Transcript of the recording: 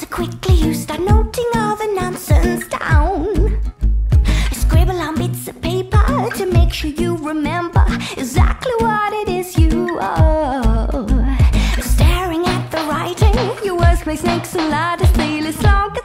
quickly you start noting all the nonsense down. Scribble on bits of paper to make sure you remember exactly what it is you are. Staring at the writing, your words make snakes and ladders, feel as long